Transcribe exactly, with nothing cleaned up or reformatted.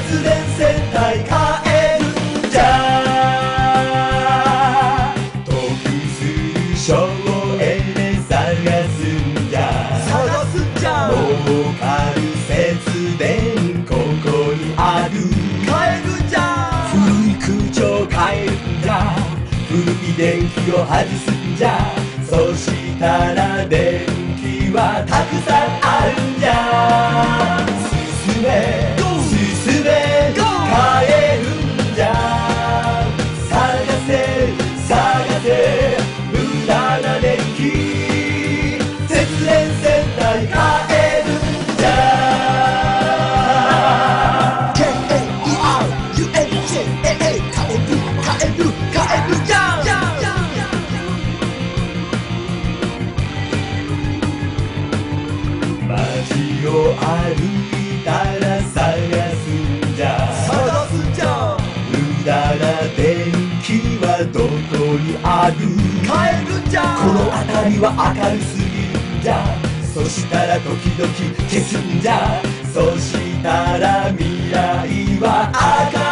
節電戦隊カエルンジャー得する省エネ探すんじゃ探すんじゃ儲かる節電ここにあるカエルンジャー古い空調変えるんじゃ古い電気を外すんじゃそしたら電気はたくさんあるんじゃ進め進め変えるんじゃ探せ探せ無駄な電気節電戦隊変えるんじゃ ケーエーイーアールユーエヌジェーエーエー 変える変える変えるじゃん街を歩いたら探すんじゃ探すんじゃ無駄な電気はどこにある変えるんじゃこの辺りは明るすぎるんじゃそしたら時々消すんじゃそしたら未来は明るい